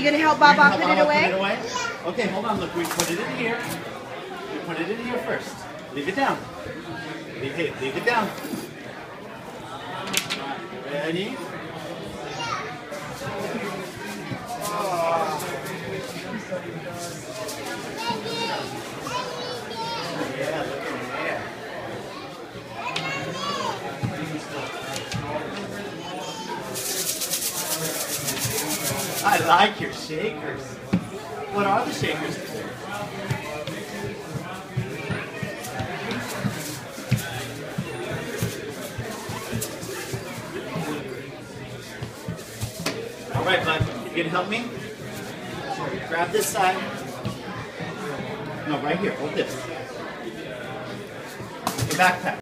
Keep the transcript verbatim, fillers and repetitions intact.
gonna help Baba Help put Baba it away? Put it away? Okay, hold on. Look, we put it in here. We put it in here first. Leave it down. Leave it. Leave it down. Ready? Oh. Yeah, look at there. I like your shakers. What are the shakers for? All right, bud. You gonna help me? Grab this side. No, right here. Hold this. Your backpack.